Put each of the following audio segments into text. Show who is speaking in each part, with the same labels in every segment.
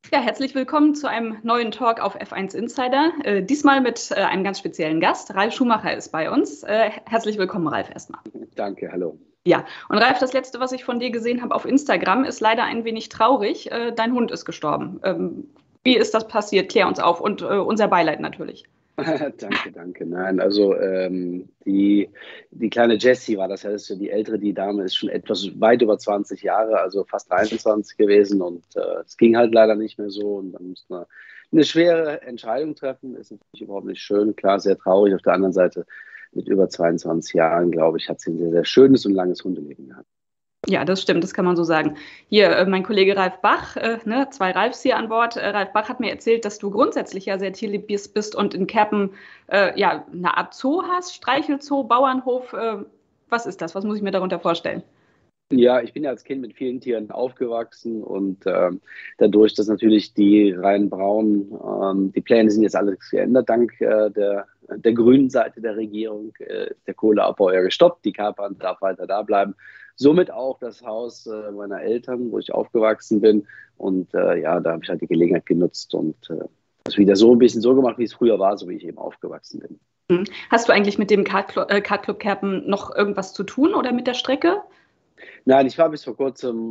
Speaker 1: Ja, herzlich willkommen zu einem neuen Talk auf F1 Insider. Diesmal mit einem ganz speziellen Gast. Ralf Schumacher ist bei uns. Herzlich willkommen, Ralf, erstmal.
Speaker 2: Danke, hallo.
Speaker 1: Ja, und Ralf, das Letzte, was ich von dir gesehen habe auf Instagram, ist leider ein wenig traurig. Dein Hund ist gestorben. Wie ist das passiert? Klär uns auf und unser Beileid natürlich.
Speaker 2: Danke. Nein, also die kleine Jessie war das, ja, das ist ja die ältere, die Dame ist schon etwas weit über 20 Jahre, also fast 23 gewesen und es ging halt leider nicht mehr so und dann musste man eine schwere Entscheidung treffen, ist natürlich überhaupt nicht schön, klar, sehr traurig. Auf der anderen Seite mit über 22 Jahren, glaube ich, hat sie ein sehr, sehr schönes und langes Hundeleben gehabt.
Speaker 1: Ja, das stimmt, das kann man so sagen. Hier, mein Kollege Ralf Bach, zwei Ralfs hier an Bord. Ralf Bach hat mir erzählt, dass du grundsätzlich ja sehr tierlieb bist und in Kerpen eine Art Zoo hast, Streichelzoo, Bauernhof. Was ist das? Was muss ich mir darunter vorstellen?
Speaker 2: Ja, ich bin ja als Kind mit vielen Tieren aufgewachsen und dadurch, dass natürlich die Rhein-Braun, die Pläne sind jetzt alles geändert, dank der grünen Seite der Regierung, ist der Kohleabbau ja gestoppt, die Kapern darf weiter da bleiben. Somit auch das Haus meiner Eltern, wo ich aufgewachsen bin. Und da habe ich halt die Gelegenheit genutzt und das wieder so ein bisschen so gemacht, wie es früher war, so wie ich eben aufgewachsen bin.
Speaker 1: Hast du eigentlich mit dem Kartclub Kerpen noch irgendwas zu tun oder mit der Strecke?
Speaker 2: Nein, ich war bis vor kurzem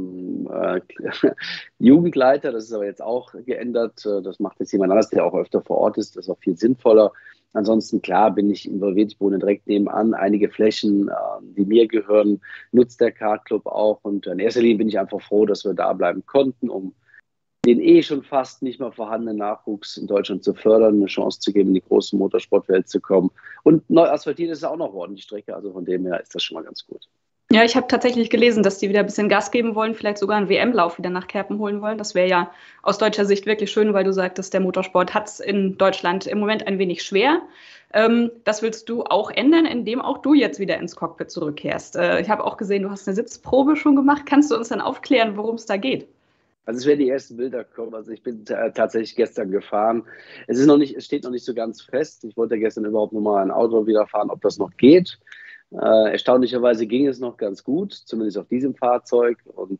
Speaker 2: Jugendleiter, das ist aber jetzt auch geändert. Das macht jetzt jemand anderes, der auch öfter vor Ort ist. Das ist auch viel sinnvoller. Ansonsten, klar, bin ich involviert. Ich wohne direkt nebenan. Einige Flächen, die mir gehören, nutzt der Kartclub auch. Und in erster Linie bin ich einfach froh, dass wir da bleiben konnten, um den schon fast nicht mehr vorhandenen Nachwuchs in Deutschland zu fördern, eine Chance zu geben, in die große Motorsportwelt zu kommen. Und neu asphaltiert ist auch noch ordentlich Strecke. Also von dem her ist das schon mal ganz gut.
Speaker 1: Ja, ich habe tatsächlich gelesen, dass die wieder ein bisschen Gas geben wollen, vielleicht sogar einen WM-Lauf wieder nach Kerpen holen wollen. Das wäre ja aus deutscher Sicht wirklich schön, weil du sagtest, der Motorsport hat es in Deutschland im Moment ein wenig schwer. Das willst du auch ändern, indem auch du jetzt wieder ins Cockpit zurückkehrst. Ich habe auch gesehen, du hast eine Sitzprobe schon gemacht. Kannst du uns dann aufklären, worum es da geht?
Speaker 2: Also es werden die ersten Bilder kommen. Also ich bin tatsächlich gestern gefahren. Es steht noch nicht so ganz fest. Ich wollte gestern überhaupt noch mal ein Auto wieder fahren, ob das noch geht. Erstaunlicherweise ging es noch ganz gut, zumindest auf diesem Fahrzeug. Und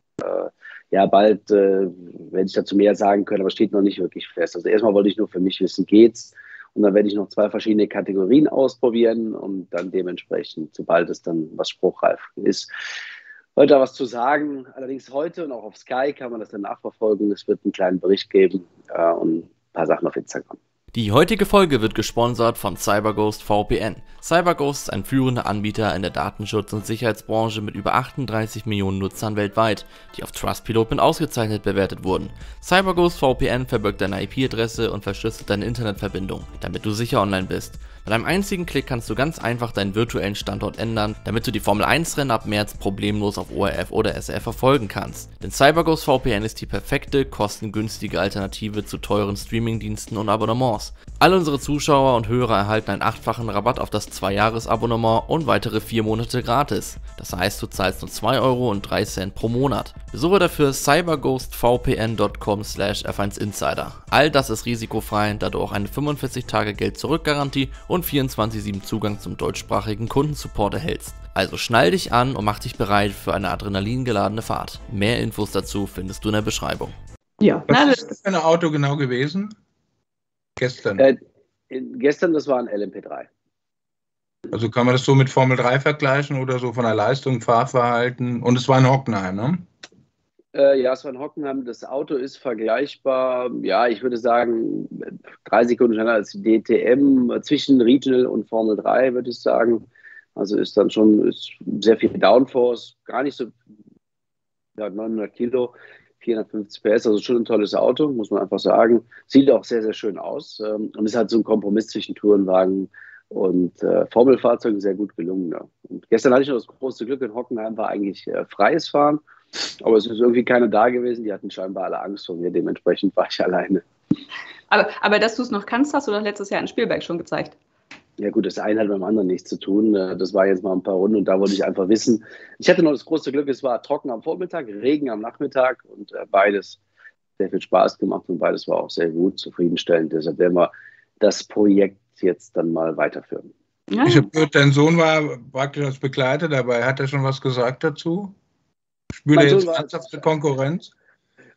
Speaker 2: bald werde ich dazu mehr sagen können, aber steht noch nicht wirklich fest. Also erstmal wollte ich nur für mich wissen, geht's? Und dann werde ich noch 2 verschiedene Kategorien ausprobieren und dann dementsprechend, sobald es dann was spruchreif ist, heute was zu sagen. Allerdings heute und auch auf Sky kann man das dann nachverfolgen. Es wird einen kleinen Bericht geben und ein paar Sachen auf Instagram.
Speaker 3: Die heutige Folge wird gesponsert von CyberGhost VPN. CyberGhost ist ein führender Anbieter in der Datenschutz- und Sicherheitsbranche mit über 38 Millionen Nutzern weltweit, die auf Trustpilot mit ausgezeichnet bewertet wurden. CyberGhost VPN verbirgt deine IP-Adresse und verschlüsselt deine Internetverbindung, damit du sicher online bist. Mit einem einzigen Klick kannst du ganz einfach deinen virtuellen Standort ändern, damit du die Formel-1-Rennen ab März problemlos auf ORF oder SRF verfolgen kannst. Denn CyberGhost VPN ist die perfekte, kostengünstige Alternative zu teuren Streamingdiensten und Abonnements. Alle unsere Zuschauer und Hörer erhalten einen 8-fachen Rabatt auf das 2-Jahres-Abonnement und weitere 4 Monate gratis. Das heißt, du zahlst nur 2,03 € pro Monat. Besuche dafür cyberghostvpn.com/F1Insider. All das ist risikofrei, da du auch eine 45-Tage-Geld-Zurück-Garantie und 24/7 Zugang zum deutschsprachigen Kundensupport erhältst. Also schnall dich an und mach dich bereit für eine adrenalingeladene Fahrt. Mehr Infos dazu findest du in der Beschreibung.
Speaker 4: Ja. Was ist das für ein Auto genau gewesen? Gestern?
Speaker 2: Gestern, das war ein LMP3.
Speaker 4: Also kann man das so mit Formel 3 vergleichen oder so von der Leistung, Fahrverhalten? Und es war ein Hockenheim, ne?
Speaker 2: Ja, es war ein Hockenheim. Das Auto ist vergleichbar, ja, ich würde sagen, 3 Sekunden schneller als die DTM, zwischen Regional und Formel 3, würde ich sagen. Also ist dann schon sehr viel Downforce, gar nicht so, 900 Kilo, 450 PS, also schon ein tolles Auto, muss man einfach sagen. Sieht auch sehr, sehr schön aus und ist halt so ein Kompromiss zwischen Tourenwagen und Formelfahrzeugen, sehr gut gelungen. Ja. Und gestern hatte ich noch das große Glück, in Hockenheim war eigentlich freies Fahren, aber es ist irgendwie keiner da gewesen, die hatten scheinbar alle Angst vor mir, dementsprechend war ich alleine.
Speaker 1: Aber dass du es noch kannst, hast du doch letztes Jahr in Spielberg schon gezeigt.
Speaker 2: Ja gut, das eine hat mit dem anderen nichts zu tun. Das war jetzt mal ein paar Runden und da wollte ich einfach wissen. Ich hatte noch das große Glück, es war trocken am Vormittag, Regen am Nachmittag und beides sehr viel Spaß gemacht und beides war auch sehr gut, zufriedenstellend. Deshalb werden wir das Projekt jetzt dann mal weiterführen.
Speaker 4: Ja. Ich habe gehört, dein Sohn war praktisch als Begleiter dabei. Hat er schon was gesagt dazu? Spürt er jetzt ernsthafte Konkurrenz?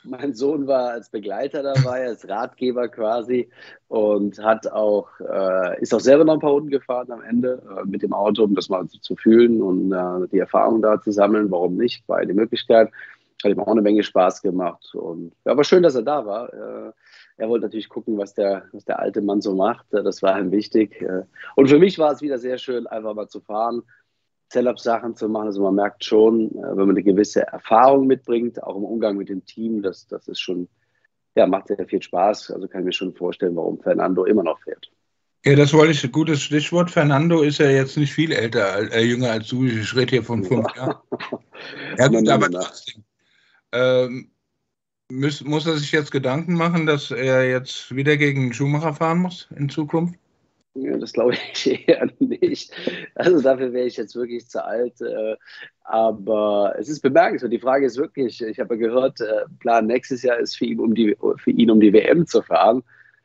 Speaker 2: Mein Sohn war als Begleiter dabei, als Ratgeber quasi und ist auch selber noch ein paar Runden gefahren am Ende mit dem Auto, um das mal zu fühlen und die Erfahrung da zu sammeln. Warum nicht? War die Möglichkeit. Hat ihm auch eine Menge Spaß gemacht. Und ja, war schön, dass er da war. Er wollte natürlich gucken, was der alte Mann so macht. Das war ihm wichtig. Und für mich war es wieder sehr schön, einfach mal zu fahren, Setup-Sachen zu machen. Also man merkt schon, wenn man eine gewisse Erfahrung mitbringt, auch im Umgang mit dem Team, das ist schon, ja, macht sehr viel Spaß. Also kann ich mir schon vorstellen, warum Fernando immer noch fährt.
Speaker 4: Ja, das wollte ich, ein gutes Stichwort. Fernando ist ja jetzt nicht viel jünger als du. Ich rede hier von 5 Jahren. Ja gut, aber trotzdem. Muss er sich jetzt Gedanken machen, dass er jetzt wieder gegen Schumacher fahren muss in Zukunft?
Speaker 2: Ja, das glaube ich eher nicht. Also dafür wäre ich jetzt wirklich zu alt. Aber es ist bemerkenswert. Die Frage ist wirklich, ich habe ja gehört, Plan nächstes Jahr ist für ihn um die WM zu fahren.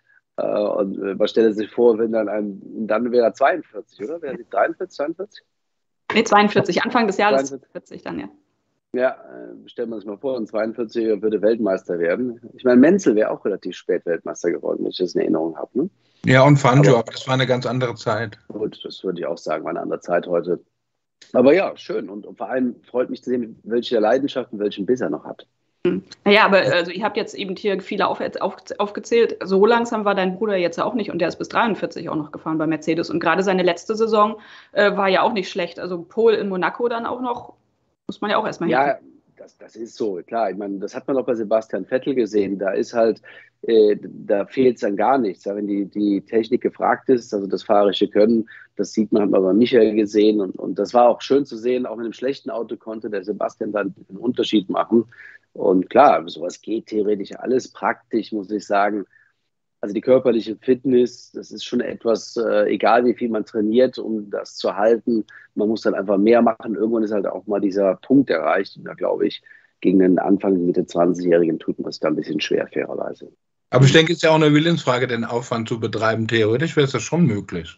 Speaker 2: Und man stellt sich vor, wenn dann wäre er 42, oder? Wäre er 43, 42?
Speaker 1: Nee, 42. Anfang des Jahres 42 dann, ja.
Speaker 2: Ja, stellen wir uns mal vor, ein 42er würde Weltmeister werden. Ich meine, Menzel wäre auch relativ spät Weltmeister geworden, wenn ich das in Erinnerung habe. Ne?
Speaker 4: Ja, und Fangio, aber das war eine ganz andere Zeit.
Speaker 2: Gut, das würde ich auch sagen, war eine andere Zeit heute. Aber ja, schön. Und vor allem freut mich zu sehen, welche Leidenschaft und welchen Biss er noch hat.
Speaker 1: Naja, aber also ihr habt jetzt eben hier viele aufgezählt. So langsam war dein Bruder jetzt auch nicht und der ist bis 43 auch noch gefahren bei Mercedes. Und gerade seine letzte Saison war ja auch nicht schlecht. Also Pole in Monaco dann auch noch. Muss man ja auch erstmal
Speaker 2: Ja, das ist so, klar. Ich meine, das hat man auch bei Sebastian Vettel gesehen. Da ist halt, da fehlt es dann gar nichts. Wenn die Technik gefragt ist, also das fahrerische Können, das sieht man, hat man bei Michael gesehen. Und das war auch schön zu sehen, auch mit einem schlechten Auto konnte der Sebastian dann einen Unterschied machen. Und klar, sowas geht theoretisch alles. Praktisch, muss ich sagen. Also die körperliche Fitness, das ist schon etwas, egal wie viel man trainiert, um das zu halten. Man muss dann einfach mehr machen. Irgendwann ist halt auch mal dieser Punkt erreicht. Und da glaube ich, gegen den Anfang Mitte 20-Jährigen tut man es da ein bisschen schwer, fairerweise.
Speaker 4: Aber ich denke, es ist ja auch eine Willensfrage, den Aufwand zu betreiben. Theoretisch wäre es das schon möglich.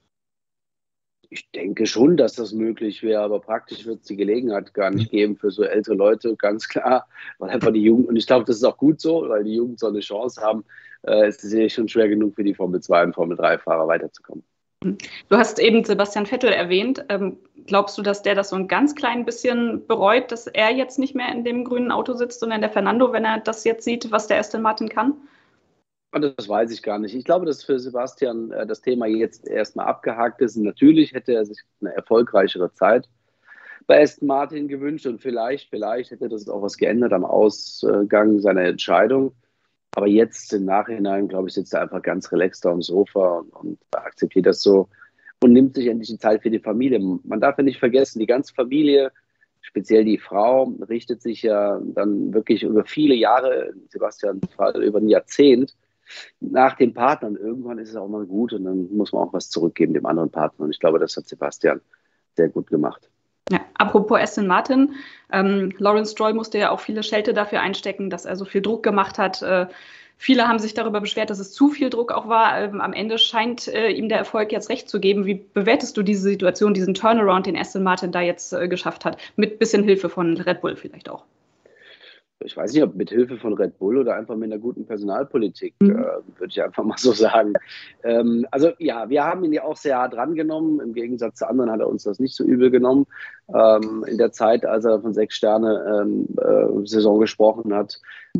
Speaker 2: Ich denke schon, dass das möglich wäre, aber praktisch wird es die Gelegenheit gar nicht geben für so ältere Leute, ganz klar, weil einfach die Jugend, und ich glaube, das ist auch gut so, weil die Jugend so eine Chance haben, ist es ja schon schwer genug für die Formel 2 und Formel 3 Fahrer weiterzukommen.
Speaker 1: Du hast eben Sebastian Vettel erwähnt. Glaubst du, dass der das so ein ganz klein bisschen bereut, dass er jetzt nicht mehr in dem grünen Auto sitzt, sondern der Fernando, wenn er das jetzt sieht, was der Aston Martin kann?
Speaker 2: Das weiß ich gar nicht. Ich glaube, dass für Sebastian das Thema jetzt erstmal abgehakt ist. Und natürlich hätte er sich eine erfolgreichere Zeit bei Aston Martin gewünscht und vielleicht hätte das auch was geändert am Ausgang seiner Entscheidung. Aber jetzt im Nachhinein, glaube ich, sitzt er einfach ganz relaxed auf dem Sofa und akzeptiert das so und nimmt sich endlich die Zeit für die Familie. Man darf ja nicht vergessen, die ganze Familie, speziell die Frau, richtet sich ja dann wirklich über viele Jahre, in Sebastians Fall über ein Jahrzehnt, nach dem Partner. Und irgendwann ist es auch mal gut und dann muss man auch was zurückgeben dem anderen Partner. Und ich glaube, das hat Sebastian sehr gut gemacht.
Speaker 1: Ja, apropos Aston Martin, Lawrence Stroll musste ja auch viele Schelte dafür einstecken, dass er so viel Druck gemacht hat. Viele haben sich darüber beschwert, dass es zu viel Druck auch war. Am Ende scheint ihm der Erfolg jetzt recht zu geben. Wie bewertest du diese Situation, diesen Turnaround, den Aston Martin da jetzt geschafft hat? Mit bisschen Hilfe von Red Bull vielleicht auch.
Speaker 2: Ich weiß nicht, ob mit Hilfe von Red Bull oder einfach mit einer guten Personalpolitik, würde ich einfach mal so sagen. Also ja, wir haben ihn ja auch sehr hart drangenommen. Im Gegensatz zu anderen hat er uns das nicht so übel genommen. In der Zeit, als er von 6-Sterne-Saison gesprochen hat.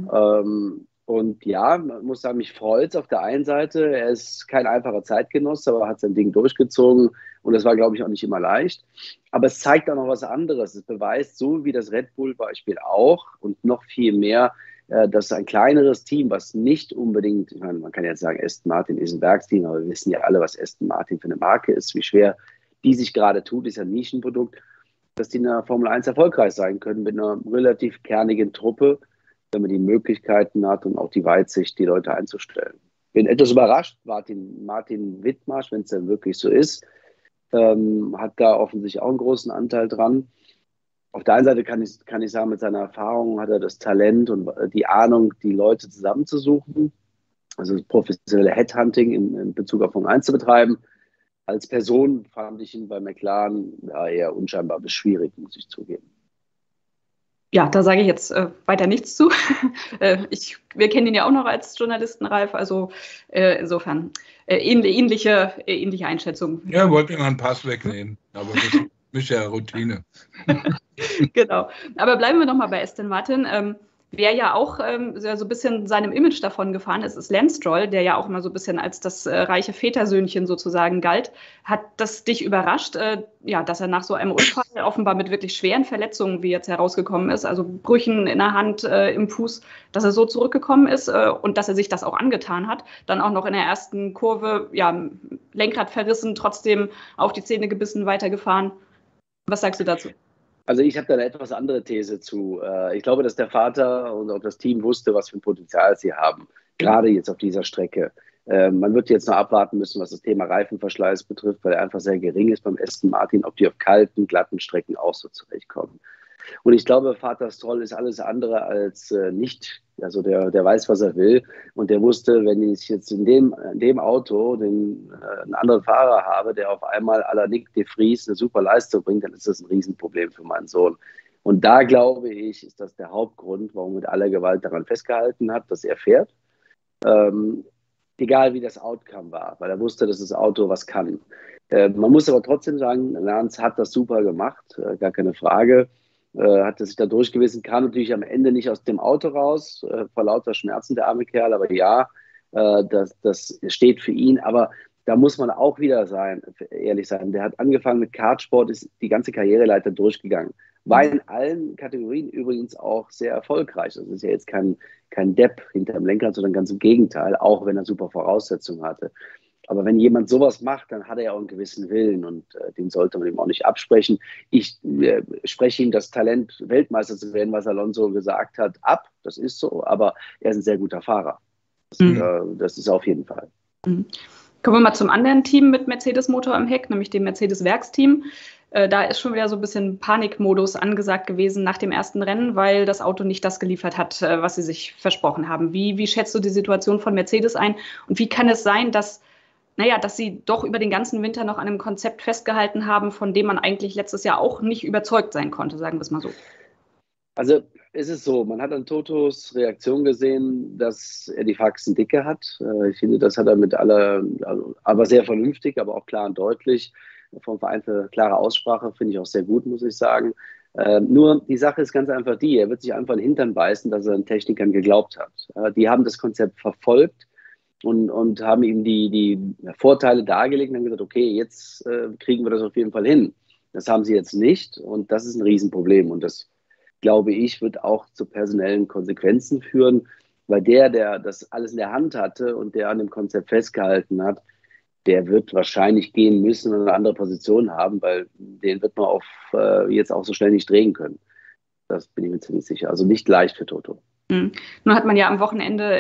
Speaker 2: Und ja, man muss sagen, mich freut es auf der einen Seite. Er ist kein einfacher Zeitgenosse, aber hat sein Ding durchgezogen. Und das war, glaube ich, auch nicht immer leicht. Aber es zeigt auch noch was anderes. Es beweist, so wie das Red Bull-Beispiel auch und noch viel mehr, dass ein kleineres Team, was nicht unbedingt, ich meine, man kann jetzt sagen, Aston Martin ist ein Werksteam, aber wir wissen ja alle, was Aston Martin für eine Marke ist, wie schwer die sich gerade tut, ist ja ein Nischenprodukt, dass die in der Formel 1 erfolgreich sein können mit einer relativ kernigen Truppe, wenn man die Möglichkeiten hat und auch die Weitsicht, die Leute einzustellen. Bin etwas überrascht, Martin Wittmarsch, wenn es denn wirklich so ist, hat da offensichtlich auch einen großen Anteil dran. Auf der einen Seite kann ich sagen, mit seiner Erfahrung hat er das Talent und die Ahnung, die Leute zusammenzusuchen, also das professionelle Headhunting in Bezug auf Formel 1 zu betreiben. Als Person fand ich ihn bei McLaren eher unscheinbar bis schwierig, muss ich zugeben.
Speaker 1: Ja, da sage ich jetzt weiter nichts zu. Wir kennen ihn ja auch noch als Journalisten, Ralf, also insofern ähnliche Einschätzung.
Speaker 4: Ja, wollte mir einen Pass wegnehmen, aber das ist ja Routine.
Speaker 1: Genau. Aber bleiben wir nochmal bei Aston Martin. Wer ja auch so ein bisschen seinem Image davon gefahren ist Lance Stroll, der ja auch immer so ein bisschen als das reiche Vätersöhnchen sozusagen galt. Hat das dich überrascht, dass er nach so einem Unfall offenbar mit wirklich schweren Verletzungen, wie jetzt herausgekommen ist, also Brüchen in der Hand, im Fuß, dass er so zurückgekommen ist und dass er sich das auch angetan hat, dann auch noch in der ersten Kurve, Lenkrad verrissen, trotzdem auf die Zähne gebissen, weitergefahren. Was sagst du dazu?
Speaker 2: Also ich habe da eine etwas andere These zu. Ich glaube, dass der Vater und auch das Team wusste, was für ein Potenzial sie haben, gerade jetzt auf dieser Strecke. Man wird jetzt noch abwarten müssen, was das Thema Reifenverschleiß betrifft, weil er einfach sehr gering ist beim Aston Martin, ob die auf kalten, glatten Strecken auch so zurechtkommen. Und ich glaube, Vater Stroll ist alles andere als der weiß, was er will. Und der wusste, wenn ich jetzt in dem Auto einen anderen Fahrer habe, der auf einmal à la Nick de Vries eine super Leistung bringt, dann ist das ein Riesenproblem für meinen Sohn. Und da glaube ich, ist das der Hauptgrund, warum mit aller Gewalt daran festgehalten hat, dass er fährt. Egal wie das Outcome war, weil er wusste, dass das Auto was kann. Man muss aber trotzdem sagen, Lance hat das super gemacht, gar keine Frage. Hat er sich da durchgewiesen, kam natürlich am Ende nicht aus dem Auto raus, vor lauter Schmerzen, der arme Kerl, aber das steht für ihn, aber da muss man auch wieder ehrlich sein, der hat angefangen mit Kartsport, ist die ganze Karriereleiter durchgegangen, war in allen Kategorien übrigens auch sehr erfolgreich, das ist ja jetzt kein Depp hinter dem Lenkrad, sondern ganz im Gegenteil, auch wenn er super Voraussetzungen hatte. Aber wenn jemand sowas macht, dann hat er ja auch einen gewissen Willen und den sollte man ihm auch nicht absprechen. Ich spreche ihm das Talent, Weltmeister zu werden, was Alonso gesagt hat, ab. Das ist so, aber er ist ein sehr guter Fahrer. Das ist auf jeden Fall.
Speaker 1: Mhm. Kommen wir mal zum anderen Team mit Mercedes-Motor im Heck, nämlich dem Mercedes-Werksteam. Da ist schon wieder so ein bisschen Panikmodus angesagt gewesen nach dem ersten Rennen, weil das Auto nicht das geliefert hat, was sie sich versprochen haben. Wie schätzt du die Situation von Mercedes ein und wie kann es sein, dass sie doch über den ganzen Winter noch an einem Konzept festgehalten haben, von dem man eigentlich letztes Jahr auch nicht überzeugt sein konnte, sagen wir es mal so.
Speaker 2: Also es ist so, man hat an Totos Reaktion gesehen, dass er die Faxen dicke hat. Ich finde, das hat er aber sehr vernünftig, aber auch klar und deutlich. Vom Verein für klare Aussprache finde ich auch sehr gut, muss ich sagen. Nur die Sache ist ganz einfach er wird sich einfach in den Hintern beißen, dass er den Technikern geglaubt hat. Die haben das Konzept verfolgt. Und haben ihm die Vorteile dargelegt und haben gesagt, okay, jetzt kriegen wir das auf jeden Fall hin. Das haben sie jetzt nicht und das ist ein Riesenproblem. Und das, glaube ich, wird auch zu personellen Konsequenzen führen, weil der das alles in der Hand hatte und der an dem Konzept festgehalten hat, der wird wahrscheinlich gehen müssen und eine andere Position haben, weil den wird man jetzt auch so schnell nicht drehen können. Das bin ich mir ziemlich sicher. Also nicht leicht für Toto.
Speaker 1: Nun hat man ja am Wochenende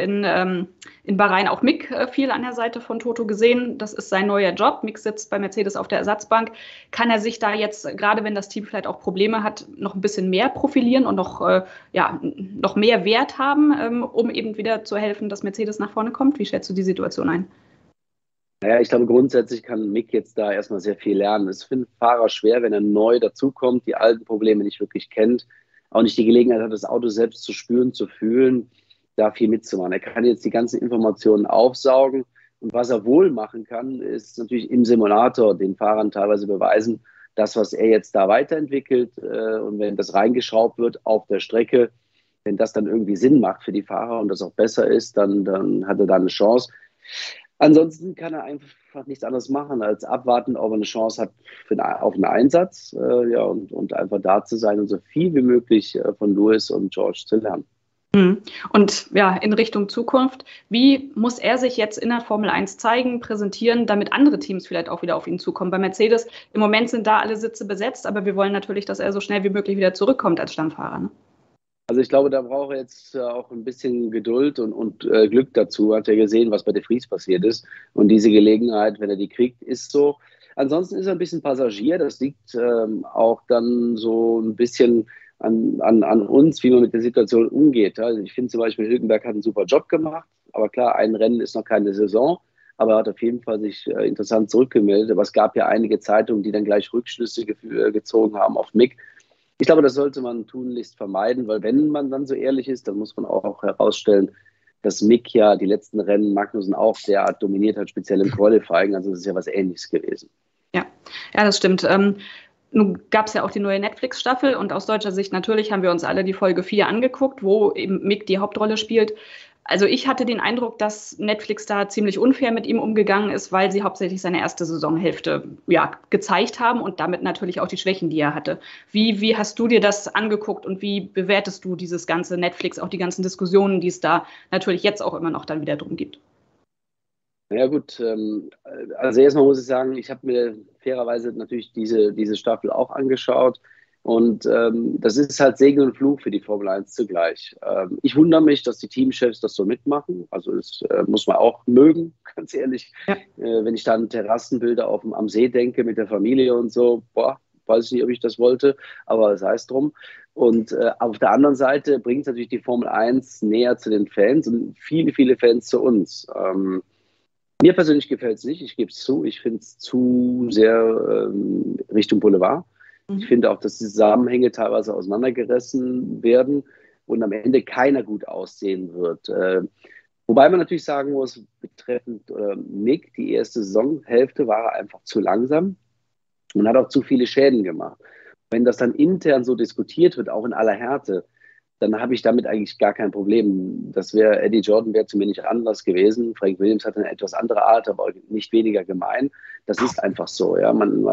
Speaker 1: in Bahrain auch Mick viel an der Seite von Toto gesehen. Das ist sein neuer Job. Mick sitzt bei Mercedes auf der Ersatzbank. Kann er sich da jetzt, gerade wenn das Team vielleicht auch Probleme hat, noch ein bisschen mehr profilieren und noch mehr Wert haben, um eben wieder zu helfen, dass Mercedes nach vorne kommt? Wie schätzt du die Situation ein?
Speaker 2: Naja, ich glaube, grundsätzlich kann Mick jetzt da erstmal sehr viel lernen. Es ist für einen Fahrer schwer, wenn er neu dazukommt, die alten Probleme nicht wirklich kennt, auch nicht die Gelegenheit hat, das Auto selbst zu spüren, zu fühlen, da viel mitzumachen. Er kann jetzt die ganzen Informationen aufsaugen und was er wohl machen kann, ist natürlich im Simulator den Fahrern teilweise beweisen, das, was er jetzt da weiterentwickelt und wenn das reingeschraubt wird auf der Strecke, wenn das dann irgendwie Sinn macht für die Fahrer und das auch besser ist, dann hat er da eine Chance. Ansonsten kann er einfach nichts anderes machen, als abwarten, ob er eine Chance hat auf einen Einsatz und einfach da zu sein und so viel wie möglich von Lewis und George zu lernen.
Speaker 1: Und in Richtung Zukunft, wie muss er sich jetzt in der Formel 1 zeigen, präsentieren, damit andere Teams vielleicht auch wieder auf ihn zukommen? Bei Mercedes, im Moment sind da alle Sitze besetzt, aber wir wollen natürlich, dass er so schnell wie möglich wieder zurückkommt als Stammfahrer. Ne?
Speaker 2: Also ich glaube, da braucht er jetzt auch ein bisschen Geduld und Glück dazu. Hat er gesehen, was bei de Vries passiert ist. Und diese Gelegenheit, wenn er die kriegt, ist so. Ansonsten ist er ein bisschen Passagier. Das liegt auch dann so ein bisschen an uns, wie man mit der Situation umgeht. Also ich finde zum Beispiel, Hülkenberg hat einen super Job gemacht. Aber klar, ein Rennen ist noch keine Saison. Aber er hat auf jeden Fall sich interessant zurückgemeldet. Aber es gab ja einige Zeitungen, die dann gleich Rückschlüsse gezogen haben auf Mick. Ich glaube, das sollte man tunlichst vermeiden, weil wenn man dann so ehrlich ist, dann muss man auch herausstellen, dass Mick ja die letzten Rennen Magnussen auch derart dominiert hat, speziell im Qualifying. Also das ist ja was Ähnliches gewesen.
Speaker 1: Ja, ja, das stimmt. Nun gab es ja auch die neue Netflix-Staffel und aus deutscher Sicht natürlich haben wir uns alle die Folge 4 angeguckt, wo eben Mick die Hauptrolle spielt. Also ich hatte den Eindruck, dass Netflix da ziemlich unfair mit ihm umgegangen ist, weil sie hauptsächlich seine erste Saisonhälfte gezeigt haben und damit natürlich auch die Schwächen, die er hatte. Wie hast du dir das angeguckt und wie bewertest du dieses ganze Netflix, auch die ganzen Diskussionen, die es da natürlich jetzt auch immer noch dann wieder drum gibt?
Speaker 2: Ja gut, also erstmal muss ich sagen, ich habe mir fairerweise natürlich diese Staffel auch angeschaut und das ist halt Segen und Fluch für die Formel 1 zugleich. Ich wundere mich, dass die Teamchefs das so mitmachen, also das muss man auch mögen, ganz ehrlich. Ja. Wenn ich dann Terrassenbilder am See denke mit der Familie und so, weiß ich nicht, ob ich das wollte, aber sei es drum. Und auf der anderen Seite bringt es natürlich die Formel 1 näher zu den Fans und viele, viele Fans zu uns. Mir persönlich gefällt es nicht, ich gebe es zu. Ich finde es zu sehr Richtung Boulevard. Ich finde auch, dass die Zusammenhänge teilweise auseinandergerissen werden und am Ende keiner gut aussehen wird. Wobei man natürlich sagen muss, betreffend Mick, die erste Saisonhälfte war einfach zu langsam und hat auch zu viele Schäden gemacht. Wenn das dann intern so diskutiert wird, auch in aller Härte, dann habe ich damit eigentlich gar kein Problem. Eddie Jordan wäre zu mir nicht anders gewesen. Frank Williams hat eine etwas andere Art, aber nicht weniger gemein. Das ist einfach so. Ja? Man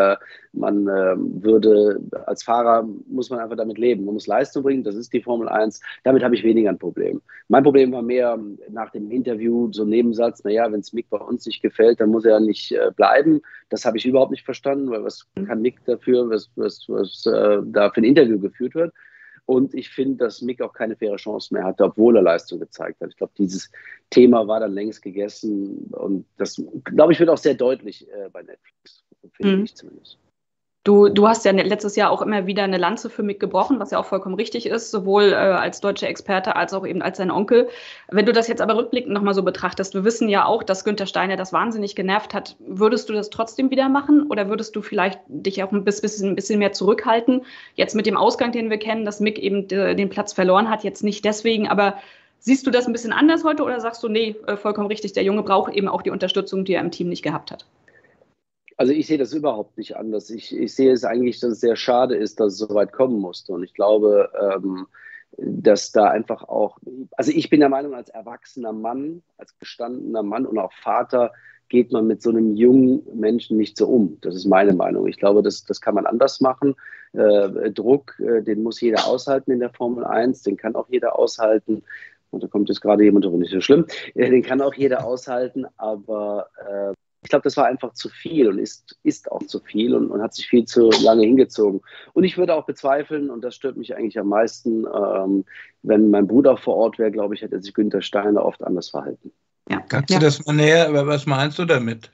Speaker 2: würde, als Fahrer muss man einfach damit leben. Man muss Leistung bringen, das ist die Formel 1. Damit habe ich weniger ein Problem. Mein Problem war mehr nach dem Interview so ein Nebensatz, naja, wenn es Mick bei uns nicht gefällt, dann muss er nicht bleiben. Das habe ich überhaupt nicht verstanden, weil was kann Mick dafür, was da für ein Interview geführt wird. Und ich finde, dass Mick auch keine faire Chance mehr hatte, obwohl er Leistung gezeigt hat. Ich glaube, dieses Thema war dann längst gegessen. Und das, glaube ich, wird auch sehr deutlich bei Netflix, finde ich zumindest.
Speaker 1: Du hast ja letztes Jahr auch immer wieder eine Lanze für Mick gebrochen, was ja auch vollkommen richtig ist, sowohl als deutscher Experte als auch eben als sein Onkel. Wenn du das jetzt aber rückblickend nochmal so betrachtest, wir wissen ja auch, dass Günther Steiner das wahnsinnig genervt hat. Würdest du das trotzdem wieder machen oder würdest du vielleicht dich auch ein bisschen mehr zurückhalten? Jetzt mit dem Ausgang, den wir kennen, dass Mick eben den Platz verloren hat, jetzt nicht deswegen, aber siehst du das ein bisschen anders heute oder sagst du, nee, vollkommen richtig, der Junge braucht eben auch die Unterstützung, die er im Team nicht gehabt hat?
Speaker 2: Also ich sehe das überhaupt nicht anders. Ich sehe es eigentlich, dass es sehr schade ist, dass es so weit kommen musste. Und ich glaube, dass da einfach auch, also ich bin der Meinung, als erwachsener Mann, als gestandener Mann und auch Vater geht man mit so einem jungen Menschen nicht so um. Das ist meine Meinung. Ich glaube, das kann man anders machen. Druck, den muss jeder aushalten in der Formel 1, den kann auch jeder aushalten. Und da kommt jetzt gerade jemand, aber nicht so schlimm. Den kann auch jeder aushalten, aber ich glaube, das war einfach zu viel und ist auch zu viel und hat sich viel zu lange hingezogen. Und ich würde auch bezweifeln, und das stört mich eigentlich am meisten, wenn mein Bruder vor Ort wäre, glaube ich, hätte sich Günther Steiner oft anders verhalten.
Speaker 4: Ja. Kannst du das mal näher, was meinst du damit?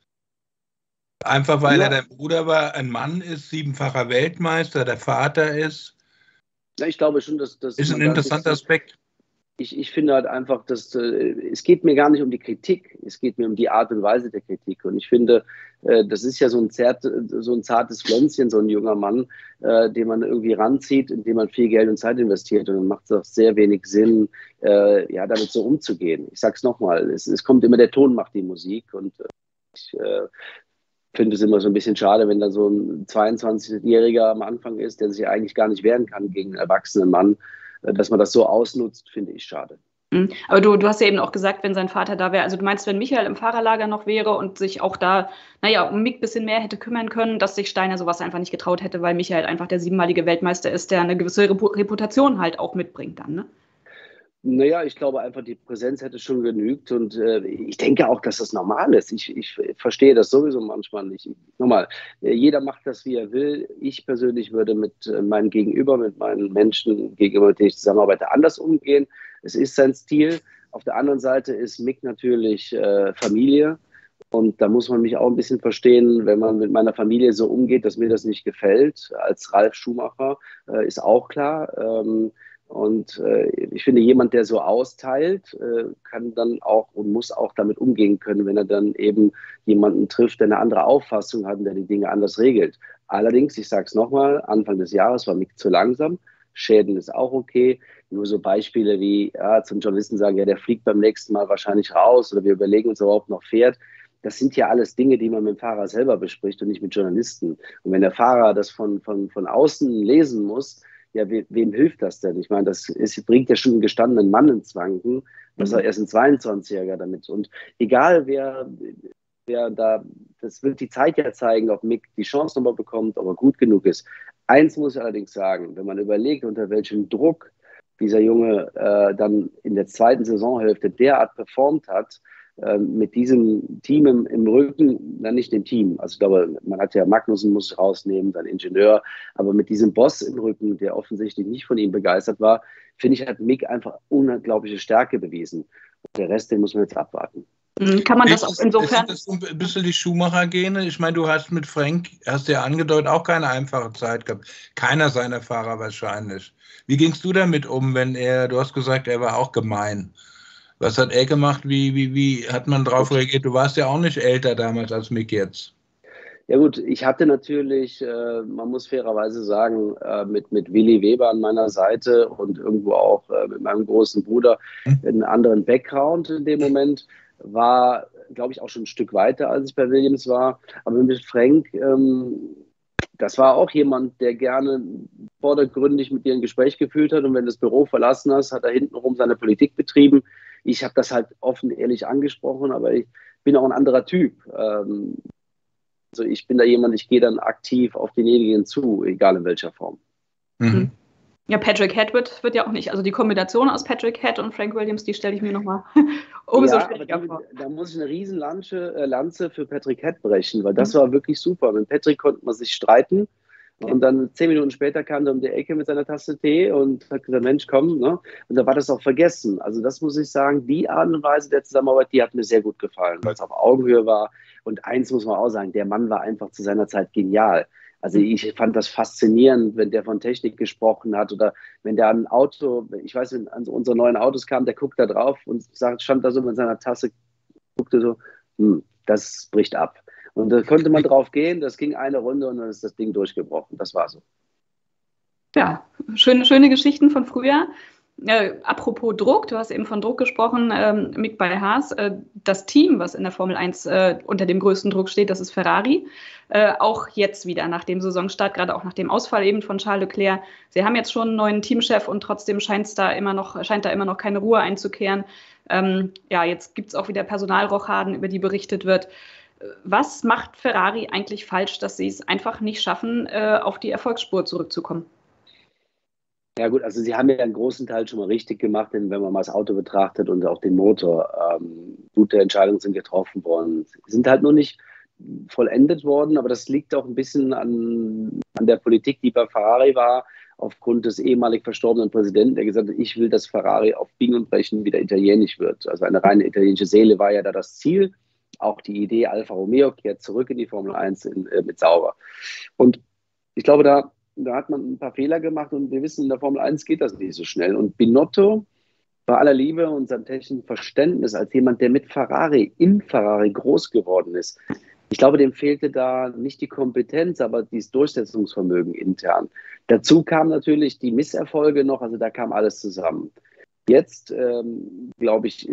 Speaker 4: Einfach weil er dein Bruder war, ein Mann ist, 7-facher Weltmeister, der Vater ist.
Speaker 2: Ja, ich glaube schon, dass das
Speaker 4: ist ein interessanter Aspekt.
Speaker 2: Ich finde halt einfach, dass es geht mir gar nicht um die Kritik, es geht mir um die Art und Weise der Kritik. Und ich finde, das ist ja so ein zartes Pflänzchen, so ein junger Mann, den man irgendwie ranzieht, in dem man viel Geld und Zeit investiert. Und dann macht es auch sehr wenig Sinn, damit so umzugehen. Ich sage es nochmal, es kommt immer, der Ton macht die Musik. Und ich finde es immer so ein bisschen schade, wenn da so ein 22-Jähriger am Anfang ist, der sich eigentlich gar nicht wehren kann gegen einen erwachsenen Mann. Dass man das so ausnutzt, finde ich schade.
Speaker 1: Aber du hast ja eben auch gesagt, wenn sein Vater da wäre, also du meinst, wenn Michael im Fahrerlager noch wäre und sich auch da, um Mick ein bisschen mehr hätte kümmern können, dass sich Steiner sowas einfach nicht getraut hätte, weil Michael einfach der 7-malige Weltmeister ist, der eine gewisse Reputation halt auch mitbringt dann, ne?
Speaker 2: Naja, ich glaube einfach, die Präsenz hätte schon genügt und ich denke auch, dass das normal ist. Ich verstehe das sowieso manchmal nicht. Nochmal, jeder macht das, wie er will. Ich persönlich würde mit meinem Gegenüber, mit meinen Menschen gegenüber, mit denen ich zusammenarbeite, anders umgehen. Es ist sein Stil. Auf der anderen Seite ist Mick natürlich Familie und da muss man mich auch ein bisschen verstehen, wenn man mit meiner Familie so umgeht, dass mir das nicht gefällt. Als Ralf Schumacher ist auch klar. Und ich finde, jemand, der so austeilt, kann dann auch und muss auch damit umgehen können, wenn er dann eben jemanden trifft, der eine andere Auffassung hat und der die Dinge anders regelt. Allerdings, ich sage es nochmal, Anfang des Jahres war Mick zu langsam. Schäden ist auch okay. Nur so Beispiele wie, ja, zum Journalisten sagen, ja, der fliegt beim nächsten Mal wahrscheinlich raus oder wir überlegen uns, ob er überhaupt noch fährt. Das sind ja alles Dinge, die man mit dem Fahrer selber bespricht und nicht mit Journalisten. Und wenn der Fahrer das von außen lesen muss, ja, wem hilft das denn? Ich meine, bringt ja schon einen gestandenen Mann ins Wanken, was er erst ein 22-Jähriger damit. Und egal wer da, das wird die Zeit ja zeigen, ob Mick die Chance nochmal bekommt, ob er gut genug ist. Eins muss ich allerdings sagen, wenn man überlegt, unter welchem Druck dieser Junge dann in der zweiten Saisonhälfte derart performt hat, mit diesem Team im Rücken, na nicht dem Team, also ich glaube, man hat ja Magnussen muss rausnehmen, sein Ingenieur, aber mit diesem Boss im Rücken, der offensichtlich nicht von ihm begeistert war, finde ich, hat Mick einfach unglaubliche Stärke bewiesen. Und der Rest, den muss man jetzt abwarten.
Speaker 1: Kann man das auch insofern?
Speaker 4: Ist das ein bisschen die Schumacher-Gene? Ich meine, du hast mit Frank, hast ja angedeutet, auch keine einfache Zeit gehabt. Keiner seiner Fahrer wahrscheinlich. Wie gingst du damit um, du hast gesagt, er war auch gemein. Was hat er gemacht? Wie hat man darauf reagiert? Du warst ja auch nicht älter damals als Mick jetzt.
Speaker 2: Ja gut, ich hatte natürlich, man muss fairerweise sagen, mit Willi Weber an meiner Seite und irgendwo auch mit meinem großen Bruder einen anderen Background in dem Moment, war, glaube ich, auch schon ein Stück weiter, als ich bei Williams war. Aber mit Frank, das war auch jemand, der gerne vordergründig mit dir ein Gespräch geführt hat und wenn du das Büro verlassen hast, hat er hintenrum seine Politik betrieben. Ich habe das halt offen, ehrlich angesprochen, aber ich bin auch ein anderer Typ. Also ich bin da jemand, ich gehe dann aktiv auf denjenigen zu, egal in welcher Form.
Speaker 1: Mhm. Ja, Patrick Head wird ja auch nicht. Also die Kombination aus Patrick Head und Frank Williams, die stelle ich mir nochmal umso schwieriger vor.
Speaker 2: Da muss ich eine riesen Lanze für Patrick Head brechen, weil das war wirklich super. Mit Patrick konnte man sich streiten. Und dann 10 Minuten später kam er um die Ecke mit seiner Tasse Tee und hat gesagt, Mensch, komm. Ne? Und da war das auch vergessen. Also das muss ich sagen, die Art und Weise der Zusammenarbeit, die hat mir sehr gut gefallen, weil es auf Augenhöhe war. Und eins muss man auch sagen, der Mann war einfach zu seiner Zeit genial. Also ich fand das faszinierend, wenn der von Technik gesprochen hat oder wenn der an ein Auto, ich weiß, wenn an unsere neuen Autos kam, der guckt da drauf und stand da so mit seiner Tasse, guckte so, das bricht ab. Und da konnte man drauf gehen, das ging eine Runde und dann ist das Ding durchgebrochen. Das war so.
Speaker 1: Ja, schöne Geschichten von früher. Apropos Druck, du hast eben von Druck gesprochen, Mick bei Haas. Das Team, was in der Formel 1 unter dem größten Druck steht, das ist Ferrari. Auch jetzt wieder nach dem Saisonstart, gerade auch nach dem Ausfall eben von Charles Leclerc. Sie haben jetzt schon einen neuen Teamchef und trotzdem scheint da immer noch keine Ruhe einzukehren. Jetzt gibt es auch wieder Personalrochaden, über die berichtet wird. Was macht Ferrari eigentlich falsch, dass sie es einfach nicht schaffen, auf die Erfolgsspur zurückzukommen?
Speaker 2: Ja gut, also sie haben ja einen großen Teil schon mal richtig gemacht, denn wenn man mal das Auto betrachtet und auch den Motor, gute Entscheidungen sind getroffen worden. Sie sind halt nur nicht vollendet worden, aber das liegt auch ein bisschen an der Politik, die bei Ferrari war, aufgrund des ehemalig verstorbenen Präsidenten, der gesagt hat, ich will, dass Ferrari auf Biegen und Brechen wieder italienisch wird. Also eine reine italienische Seele war ja da das Ziel. Auch die Idee Alfa Romeo kehrt zurück in die Formel 1 mit Sauber. Und ich glaube, da hat man ein paar Fehler gemacht und wir wissen, in der Formel 1 geht das nicht so schnell. Und Binotto, bei aller Liebe und seinem technischen Verständnis, als jemand, der mit Ferrari, in Ferrari groß geworden ist, ich glaube, dem fehlte da nicht die Kompetenz, aber dieses Durchsetzungsvermögen intern. Dazu kamen natürlich die Misserfolge noch, also da kam alles zusammen. Jetzt, glaube ich,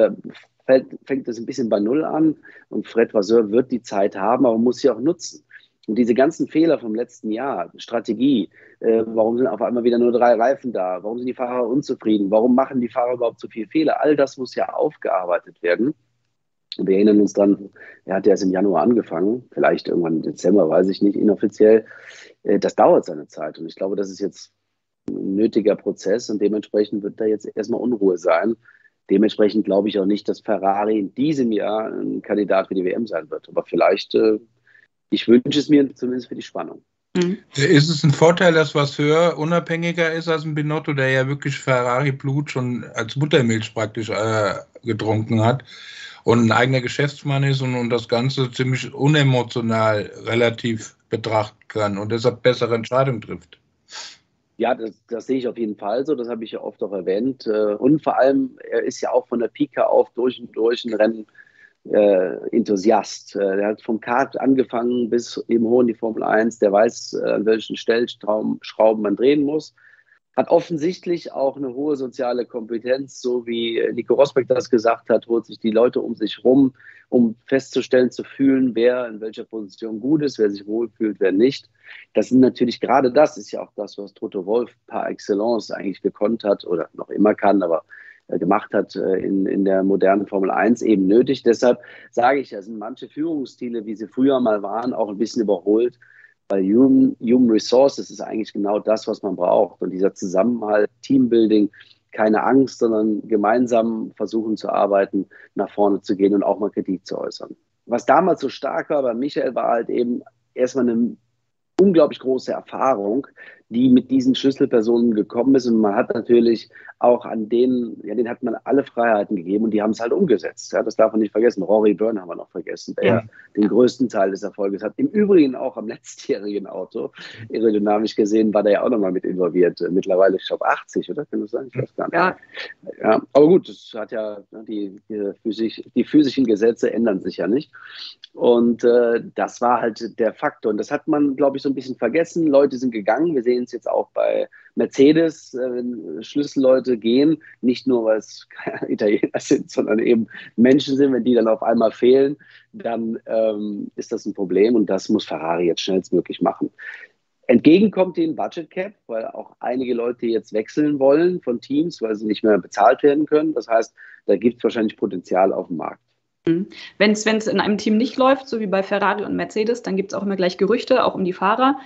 Speaker 2: fängt es ein bisschen bei Null an und Fred Vasseur wird die Zeit haben, aber muss sie auch nutzen. Und diese ganzen Fehler vom letzten Jahr, Strategie, warum sind auf einmal wieder nur 3 Reifen da, warum sind die Fahrer unzufrieden, warum machen die Fahrer überhaupt so viele Fehler, all das muss ja aufgearbeitet werden. Und wir erinnern uns dran, er hat ja erst im Januar angefangen, vielleicht irgendwann im Dezember, weiß ich nicht, inoffiziell. Das dauert seine Zeit und ich glaube, das ist jetzt ein nötiger Prozess und dementsprechend wird da jetzt erstmal Unruhe sein. Dementsprechend glaube ich auch nicht, dass Ferrari in diesem Jahr ein Kandidat für die WM sein wird. Aber vielleicht, ich wünsche es mir zumindest für die Spannung.
Speaker 4: Ist es ein Vorteil, dass Vasseur unabhängiger ist als ein Binotto, der ja wirklich Ferrari-Blut schon als Buttermilch praktisch getrunken hat und ein eigener Geschäftsmann ist und das Ganze ziemlich unemotional relativ betrachten kann und deshalb bessere Entscheidungen trifft?
Speaker 2: Ja, das sehe ich auf jeden Fall so, das habe ich ja oft auch erwähnt. Und vor allem, er ist ja auch von der Pike auf durch und durch ein Rennen Enthusiast. Der hat vom Kart angefangen bis eben hoch in die Formel 1. Der weiß, an welchen Stellschrauben man drehen muss. Hat offensichtlich auch eine hohe soziale Kompetenz, so wie Nico Rosberg das gesagt hat, holt sich die Leute um sich rum, um festzustellen, zu fühlen, wer in welcher Position gut ist, wer sich wohlfühlt, wer nicht. Das sind natürlich gerade das, ist ja auch das, was Toto Wolff par excellence eigentlich gekonnt hat oder noch immer kann, aber gemacht hat in der modernen Formel 1 eben nötig. Deshalb sage ich, da sind manche Führungsstile, wie sie früher mal waren, auch ein bisschen überholt. Weil Human Resources ist eigentlich genau das, was man braucht. Und dieser Zusammenhalt, Teambuilding, keine Angst, sondern gemeinsam versuchen zu arbeiten, nach vorne zu gehen und auch mal Kritik zu äußern. Was damals so stark war bei Michael, war halt eben erstmal eine unglaublich große Erfahrung, die mit diesen Schlüsselpersonen gekommen ist. Und man hat natürlich auch an denen, ja, denen hat man alle Freiheiten gegeben und die haben es halt umgesetzt. Ja, das darf man nicht vergessen. Rory Byrne haben wir noch vergessen, der den größten Teil des Erfolges hat. Im Übrigen auch am letztjährigen Auto. Aerodynamisch gesehen war der ja auch nochmal mit involviert. Mittlerweile, ich glaube, 80, oder? Kann das sein? Ich weiß gar nicht. Ja, aber gut, das hat ja die physischen Gesetze ändern sich ja nicht. Und das war halt der Faktor. Und das hat man, glaube ich, so ein bisschen vergessen. Leute sind gegangen. Wir sehen es jetzt auch bei Mercedes, wenn Schlüsselleute gehen, nicht nur, weil es keine Italiener sind, sondern eben Menschen sind. Wenn die dann auf einmal fehlen, dann ist das ein Problem. Und das muss Ferrari jetzt schnellstmöglich machen. Entgegenkommt den Budget Cap, weil auch einige Leute jetzt wechseln wollen von Teams, weil sie nicht mehr bezahlt werden können. Das heißt, da gibt es wahrscheinlich Potenzial auf dem Markt.
Speaker 1: Wenn es in einem Team nicht läuft, so wie bei Ferrari und Mercedes, dann gibt es auch immer gleich Gerüchte, auch um die Fahrer.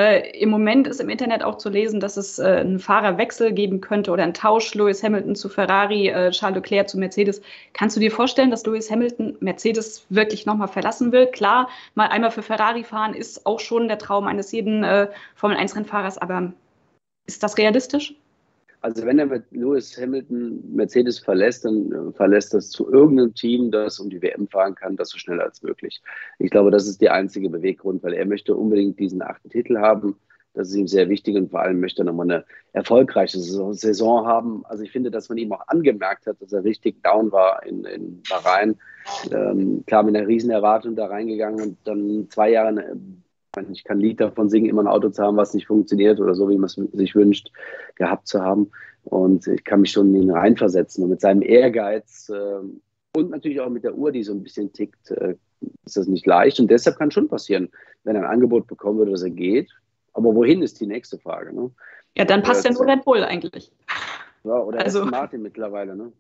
Speaker 1: Im Moment ist im Internet auch zu lesen, dass es einen Fahrerwechsel geben könnte oder einen Tausch, Lewis Hamilton zu Ferrari, Charles Leclerc zu Mercedes. Kannst du dir vorstellen, dass Lewis Hamilton Mercedes wirklich nochmal verlassen will? Klar, mal einmal für Ferrari fahren ist auch schon der Traum eines jeden Formel-1-Rennfahrers, aber ist das realistisch?
Speaker 2: Also wenn er mit Lewis Hamilton Mercedes verlässt, dann verlässt das zu irgendeinem Team, das um die WM fahren kann, das so schnell als möglich. Ich glaube, das ist der einzige Beweggrund, weil er möchte unbedingt diesen 8. Titel haben. Das ist ihm sehr wichtig und vor allem möchte er nochmal eine erfolgreiche Saison haben. Also ich finde, dass man ihm auch angemerkt hat, dass er richtig down war in Bahrain. Klar, mit einer riesen Erwartung da reingegangen und dann 2 Jahre ich kann ein Lied davon singen, immer ein Auto zu haben, was nicht funktioniert oder so, wie man es sich wünscht, gehabt zu haben. Und ich kann mich schon in ihn reinversetzen. Und mit seinem Ehrgeiz und natürlich auch mit der Uhr, die so ein bisschen tickt, ist das nicht leicht. Und deshalb kann schon passieren, wenn er ein Angebot bekommen würde, dass er geht. Aber wohin ist die nächste Frage? Ne?
Speaker 1: Ja, dann passt ja nur Red Bull eigentlich.
Speaker 2: Ja, oder Aston Martin mittlerweile. Ne?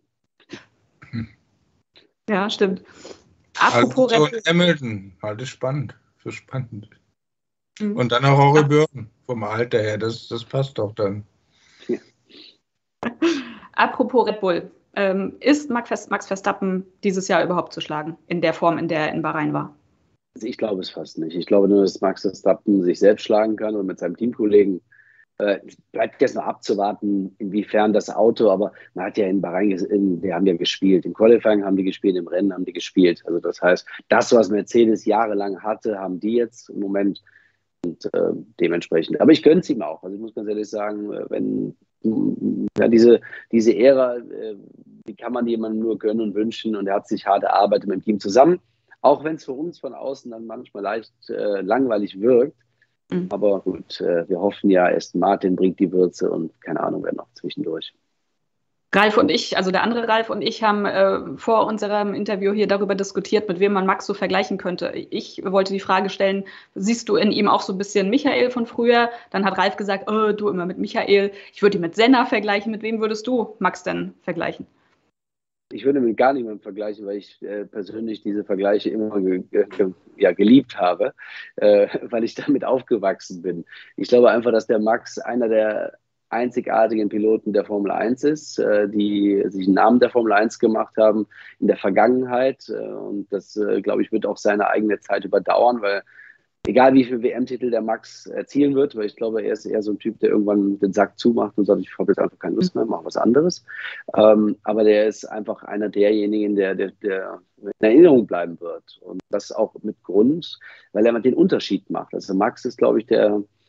Speaker 1: Ja, stimmt.
Speaker 4: Apropos also Red Bull. Hamilton, halt ist spannend. Für spannend. Und dann auch Rory Byrne vom Alter her, das passt doch dann. Ja.
Speaker 1: Apropos Red Bull, ist Max Verstappen dieses Jahr überhaupt zu schlagen, in der Form, in der er in Bahrain war?
Speaker 2: Also ich glaube es fast nicht. Ich glaube nur, dass Max Verstappen sich selbst schlagen kann und mit seinem Teamkollegen. Es bleibt jetzt noch abzuwarten, inwiefern das Auto, aber man hat ja in Bahrain, die haben ja gespielt. Im Qualifying haben die gespielt, im Rennen haben die gespielt. Also das heißt, das, was Mercedes jahrelang hatte, haben die jetzt im Moment. Und dementsprechend. Aber ich gönne es ihm auch. Also ich muss ganz ehrlich sagen, wenn diese Ära, die kann man jemandem nur gönnen und wünschen. Und er hat sich hart erarbeitet mit dem Team zusammen. Auch wenn es für uns von außen dann manchmal leicht langweilig wirkt. Aber gut, wir hoffen ja, Aston Martin bringt die Würze und keine Ahnung, wer noch zwischendurch.
Speaker 1: Ralf und ich, also der andere Ralf und ich haben vor unserem Interview hier darüber diskutiert, mit wem man Max so vergleichen könnte. Ich wollte die Frage stellen, siehst du in ihm auch so ein bisschen Michael von früher? Dann hat Ralf gesagt, oh, du immer mit Michael. Ich würde ihn mit Senna vergleichen. Mit wem würdest du Max denn vergleichen?
Speaker 2: Ich würde mit gar niemandem vergleichen, weil ich persönlich diese Vergleiche immer geliebt habe, weil ich damit aufgewachsen bin. Ich glaube einfach, dass der Max einer der einzigartigen Piloten der Formel 1 ist, die sich einen Namen der Formel 1 gemacht haben in der Vergangenheit. Und das, glaube ich, wird auch seine eigene Zeit überdauern, weil egal wie viele WM-Titel der Max erzielen wird, weil ich glaube, er ist eher so ein Typ, der irgendwann den Sack zumacht und sagt, ich habe jetzt einfach keine Lust mehr, mach was anderes. Aber der ist einfach einer derjenigen, der in Erinnerung bleiben wird. Und das auch mit Grund, weil er den Unterschied macht. Also Max ist, glaube ich, der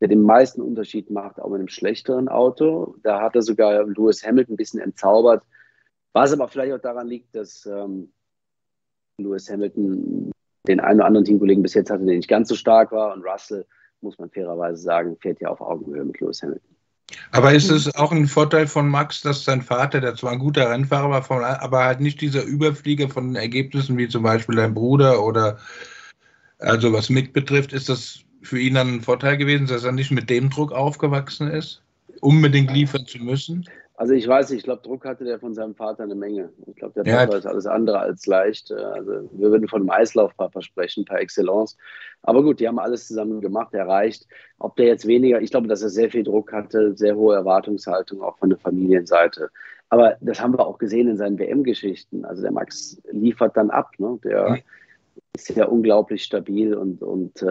Speaker 2: der den meisten Unterschied macht, auch mit einem schlechteren Auto. Da hat er sogar Lewis Hamilton ein bisschen entzaubert, was aber vielleicht auch daran liegt, dass Lewis Hamilton den einen oder anderen Teamkollegen bis jetzt hatte, der nicht ganz so stark war, und Russell, muss man fairerweise sagen, fährt ja auf Augenhöhe mit Lewis Hamilton.
Speaker 4: Aber ist es auch ein Vorteil von Max, dass sein Vater, der zwar ein guter Rennfahrer war, aber halt nicht dieser Überflieger von den Ergebnissen, wie zum Beispiel dein Bruder oder also was Mick betrifft, ist das für ihn dann ein Vorteil gewesen, dass er nicht mit dem Druck aufgewachsen ist, unbedingt liefern zu müssen?
Speaker 2: Also ich weiß nicht, ich glaube, Druck hatte der von seinem Vater eine Menge. Ich glaube, der Vater ist alles andere als leicht. Also wir würden von einem Eislaufpapa sprechen, par excellence. Aber gut, die haben alles zusammen gemacht, erreicht. Ob der jetzt weniger, ich glaube, dass er sehr viel Druck hatte, sehr hohe Erwartungshaltung, auch von der Familienseite. Aber das haben wir auch gesehen in seinen WM-Geschichten. Also der Max liefert dann ab, ne? Der ist ja unglaublich stabil und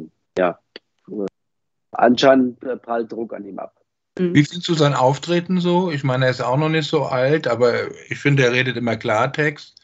Speaker 2: anscheinend prallt Druck an ihm ab.
Speaker 4: Wie findest du sein Auftreten so? Ich meine, er ist auch noch nicht so alt, aber ich finde, er redet immer Klartext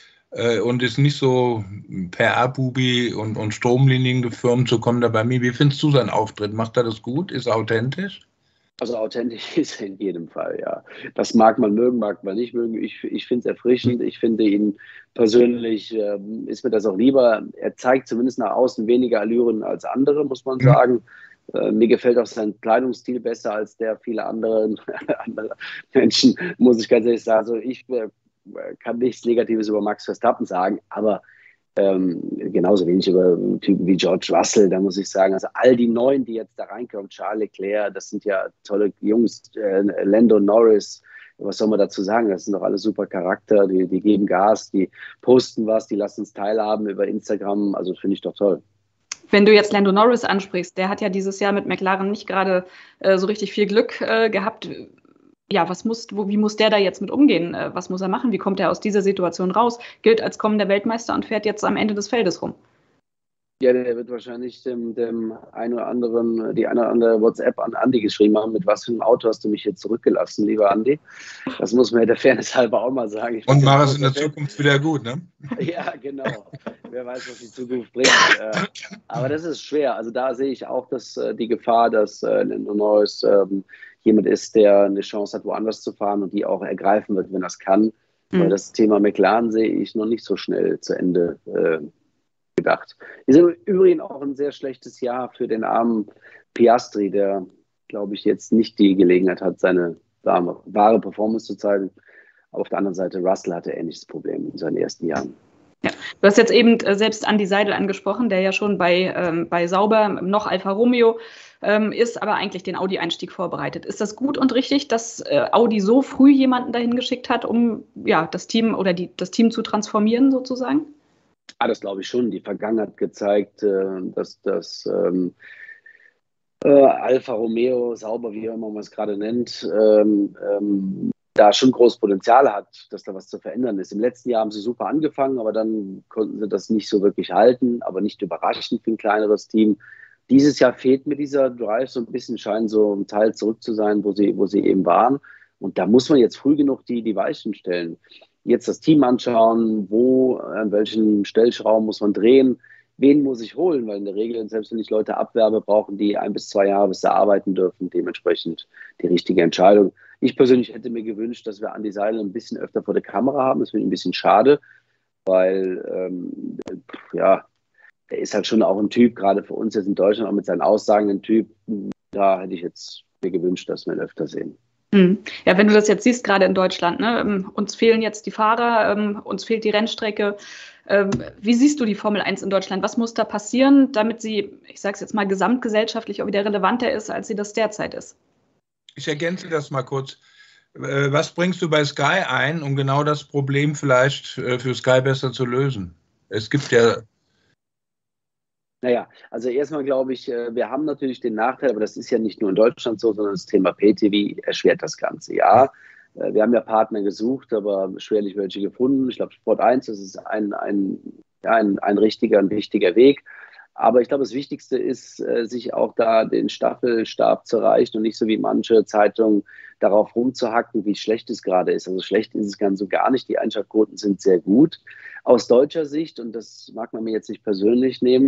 Speaker 4: und ist nicht so PR-Bubi und Stromlinien gefirmt, so kommt er bei mir. Wie findest du sein Auftreten? Macht er das gut? Ist er authentisch?
Speaker 2: Also authentisch ist er in jedem Fall, ja. Das mag man mögen, mag man nicht mögen. Ich finde es erfrischend. Ich finde ihn persönlich, ist mir das auch lieber. Er zeigt zumindest nach außen weniger Allüren als andere, muss man sagen. Mir gefällt auch sein Kleidungsstil besser als der vieler andere Menschen, muss ich ganz ehrlich sagen. Also ich kann nichts Negatives über Max Verstappen sagen, aber genauso wenig über Typen wie George Russell, da muss ich sagen, also all die Neuen, die jetzt da reinkommen, Charles Leclerc, das sind ja tolle Jungs, Lando Norris, was soll man dazu sagen, das sind doch alle super Charakter, die geben Gas, die posten was, die lassen uns teilhaben über Instagram, also finde ich doch toll.
Speaker 1: Wenn du jetzt Lando Norris ansprichst, der hat ja dieses Jahr mit McLaren nicht gerade so richtig viel Glück gehabt. Ja, wie muss der da jetzt mit umgehen? Was muss er machen? Wie kommt er aus dieser Situation raus? Gilt als kommender Weltmeister und fährt jetzt am Ende des Feldes rum.
Speaker 2: Ja, der wird wahrscheinlich dem einen oder anderen, die eine oder andere WhatsApp an Andi geschrieben haben, mit was für einem Auto hast du mich jetzt zurückgelassen, lieber Andi? Das muss man ja der Fairness halber auch mal sagen.
Speaker 4: Und mach es in der Zukunft wieder gut, ne?
Speaker 2: Ja, genau. Wer weiß, was die Zukunft bringt. Aber das ist schwer. Also da sehe ich auch die Gefahr, dass Lando Norris jemand ist, der eine Chance hat, woanders zu fahren und die auch ergreifen wird, wenn er es kann. Weil das Thema McLaren sehe ich noch nicht so schnell zu Ende gedacht. Ist im Übrigen auch ein sehr schlechtes Jahr für den armen Piastri, der, glaube ich, jetzt nicht die Gelegenheit hat, seine wahre Performance zu zeigen. Aber auf der anderen Seite, Russell hatte ähnliches Problem in seinen ersten Jahren.
Speaker 1: Ja, du hast jetzt eben selbst Andi Seidel angesprochen, der ja schon bei Sauber noch Alfa Romeo ist, aber eigentlich den Audi-Einstieg vorbereitet. Ist das gut und richtig, dass Audi so früh jemanden dahin geschickt hat, um das Team oder das Team zu transformieren sozusagen?
Speaker 2: Das glaube ich schon. Die Vergangenheit hat gezeigt, dass das Alfa Romeo, Sauber, wie auch immer man es gerade nennt, da schon großes Potenzial hat, dass da was zu verändern ist. Im letzten Jahr haben sie super angefangen, aber dann konnten sie das nicht so wirklich halten, aber nicht überraschend für ein kleineres Team. Dieses Jahr fehlt mir dieser Drive so ein bisschen, scheint so ein Teil zurück zu sein, wo sie eben waren. Und da muss man jetzt früh genug die Weichen stellen. Jetzt das Team anschauen, an welchen Stellschrauben muss man drehen, wen muss ich holen, weil in der Regel, selbst wenn ich Leute abwerbe, brauchen die 1 bis 2 Jahre, bis sie arbeiten dürfen, dementsprechend die richtige Entscheidung. Ich persönlich hätte mir gewünscht, dass wir Andi Seidel ein bisschen öfter vor der Kamera haben. Das finde ich ein bisschen schade, weil der ist halt schon auch ein Typ, gerade für uns jetzt in Deutschland, auch mit seinen Aussagen ein Typ. Da hätte ich jetzt mir gewünscht, dass wir ihn öfter sehen.
Speaker 1: Ja, wenn du das jetzt siehst, gerade in Deutschland, ne, uns fehlen jetzt die Fahrer, uns fehlt die Rennstrecke. Wie siehst du die Formel 1 in Deutschland? Was muss da passieren, damit sie, ich sage es jetzt mal, gesamtgesellschaftlich auch wieder relevanter ist, als sie das derzeit ist?
Speaker 4: Ich ergänze das mal kurz. Was bringst du bei Sky ein, um genau das Problem vielleicht für Sky besser zu lösen? Es gibt ja...
Speaker 2: Naja, also erstmal glaube ich, wir haben natürlich den Nachteil, aber das ist ja nicht nur in Deutschland so, sondern das Thema Pay-TV erschwert das Ganze. Ja, wir haben ja Partner gesucht, aber schwerlich welche gefunden. Ich glaube, Sport 1, das ist ein richtiger, ein wichtiger Weg. Aber ich glaube, das Wichtigste ist, sich auch da den Staffelstab zu erreichen und nicht so wie manche Zeitungen darauf rumzuhacken, wie schlecht es gerade ist. Also schlecht ist es ganz und gar nicht. Die Einschaltquoten sind sehr gut. Aus deutscher Sicht, und das mag man mir jetzt nicht persönlich nehmen,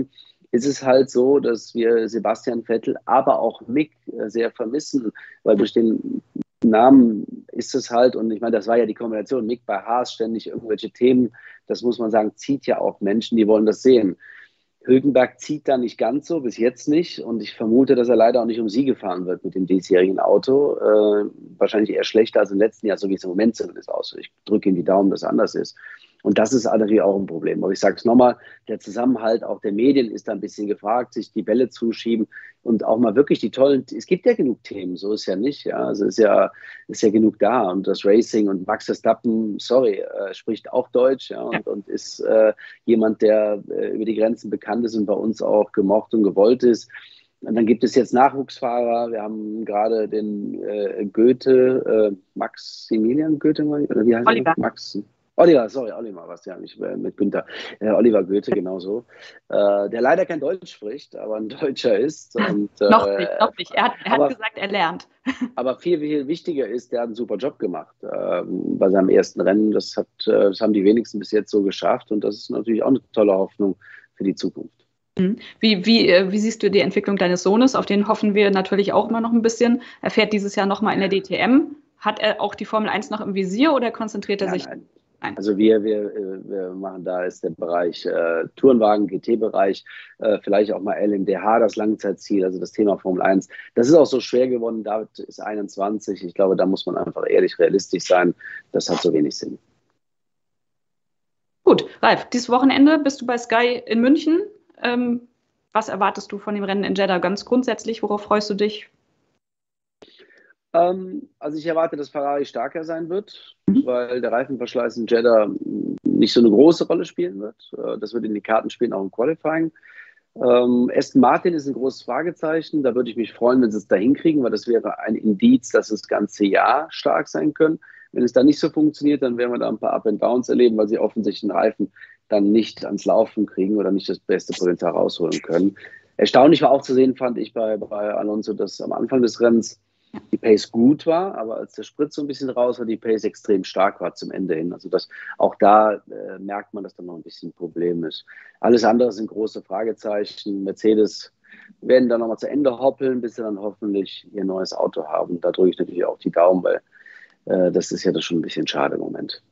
Speaker 2: ist es halt so, dass wir Sebastian Vettel, aber auch Mick sehr vermissen, weil durch den Namen ist es halt, und ich meine, das war ja die Kombination, Mick bei Haas, ständig irgendwelche Themen, das muss man sagen, zieht ja auch Menschen, die wollen das sehen. Hülkenberg zieht da nicht ganz so, bis jetzt nicht. Und ich vermute, dass er leider auch nicht um Siege fahren wird mit dem diesjährigen Auto. Wahrscheinlich eher schlechter als im letzten Jahr, so wie es im Moment zumindest aussieht. Ich drücke ihm die Daumen, dass es anders ist. Und das ist natürlich auch ein Problem. Aber ich sage es nochmal, der Zusammenhalt auch der Medien ist da ein bisschen gefragt, sich die Bälle zuschieben und auch mal wirklich die tollen, es gibt ja genug Themen, so ist ja nicht. Ja. Also ist ja genug da. Und das Racing und Max Verstappen, sorry, spricht auch Deutsch, ja, und ist jemand, der über die Grenzen bekannt ist und bei uns auch gemocht und gewollt ist. Und dann gibt es jetzt Nachwuchsfahrer. Wir haben gerade den Goethe, Maximilian Goethe, oder wie heißt
Speaker 1: Oliver.
Speaker 2: er? Oliver, was ja nicht mit Günther. Oliver Goethe, genauso. Der leider kein Deutsch spricht, aber ein Deutscher ist. Und,
Speaker 1: noch nicht. Er hat gesagt, er lernt.
Speaker 2: Aber viel, viel wichtiger ist, der hat einen super Job gemacht bei seinem ersten Rennen. Das haben die wenigsten bis jetzt so geschafft. Und das ist natürlich auch eine tolle Hoffnung für die Zukunft.
Speaker 1: Wie siehst du die Entwicklung deines Sohnes? Auf den hoffen wir natürlich auch immer noch ein bisschen. Er fährt dieses Jahr nochmal in der DTM. Hat er auch die Formel 1 noch im Visier oder konzentriert er sich?
Speaker 2: Nein. Also wir machen, da ist der Bereich Tourenwagen, GT-Bereich, vielleicht auch mal LMDH das Langzeitziel, also das Thema Formel 1. Das ist auch so schwer geworden, David ist 21. Ich glaube, da muss man einfach ehrlich realistisch sein. Das hat so wenig Sinn.
Speaker 1: Gut, Ralf, dieses Wochenende bist du bei Sky in München. Was erwartest du von dem Rennen in Jeddah ganz grundsätzlich? Worauf freust du dich?
Speaker 2: Also ich erwarte, dass Ferrari stärker sein wird, weil der Reifenverschleiß in Jeddah nicht so eine große Rolle spielen wird. Das wird in die Karten spielen, auch im Qualifying. Aston Martin ist ein großes Fragezeichen. Da würde ich mich freuen, wenn sie es da hinkriegen, weil das wäre ein Indiz, dass sie das ganze Jahr stark sein können. Wenn es da nicht so funktioniert, dann werden wir da ein paar Up and Downs erleben, weil sie offensichtlich den Reifen dann nicht ans Laufen kriegen oder nicht das beste Potenzial rausholen können. Erstaunlich war auch zu sehen, fand ich bei Alonso, dass am Anfang des Rennens die Pace gut war, aber als der Sprit so ein bisschen raus war, die Pace extrem stark war zum Ende hin. Also auch da merkt man, dass da noch ein bisschen ein Problem ist. Alles andere sind große Fragezeichen. Mercedes werden dann nochmal zu Ende hoppeln, bis sie dann hoffentlich ihr neues Auto haben. Da drücke ich natürlich auch die Daumen, weil das ist ja das schon ein bisschen schade im Moment.